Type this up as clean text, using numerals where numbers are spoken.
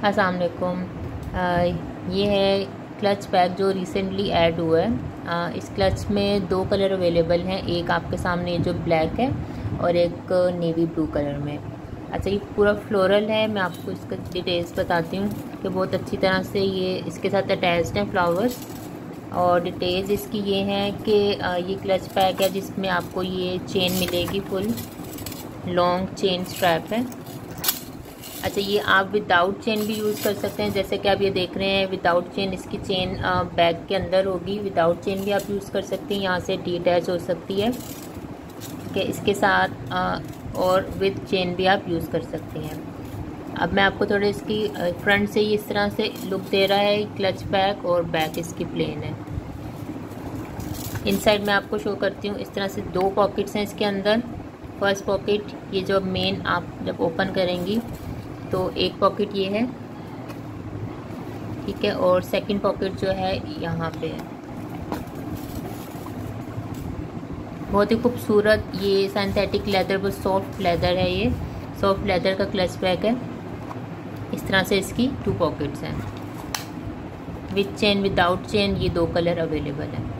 अस्सलाम वालेकुम। ये है क्लच पैक जो रिसेंटली ऐड हुआ है। इस क्लच में 2 कलर अवेलेबल हैं, एक आपके सामने जो ब्लैक है और एक नेवी ब्लू कलर में। अच्छा, ये पूरा फ्लोरल है। मैं आपको इसका डिटेल्स बताती हूँ कि बहुत अच्छी तरह से ये इसके साथ अटैच्ड हैं फ्लावर्स। और डिटेल्स इसकी ये हैं कि ये क्लच पैक है जिसमें आपको ये चेन मिलेगी, फुल लॉन्ग चेन स्ट्रैप है। अच्छा, ये आप विदाउट चेन भी यूज़ कर सकते हैं, जैसे कि आप ये देख रहे हैं विदाउट चेन। इसकी चेन बैग के अंदर होगी। विदाउट चेन भी आप यूज़ कर सकते हैं, यहाँ से डिटैच हो सकती है। ठीक है, इसके साथ और विद चेन भी आप यूज़ कर सकते हैं। अब मैं आपको थोड़े इसकी फ्रंट से इस तरह से लुक दे रहा है क्लच पैक, और बैक इसकी प्लेन है। इनसाइड मैं आपको शो करती हूँ। इस तरह से 2 पॉकेट्स हैं इसके अंदर। फर्स्ट पॉकेट ये जो मेन आप जब ओपन करेंगी तो एक पॉकेट ये है, ठीक है, और सेकंड पॉकेट जो है यहाँ पे है। बहुत ही खूबसूरत ये सिंथेटिक लेदर, बहुत सॉफ्ट लेदर है। ये सॉफ्ट लेदर का क्लच बैग है। इस तरह से इसकी 2 पॉकेट्स हैं, विद चेन विदाउट चेन। ये 2 कलर अवेलेबल है।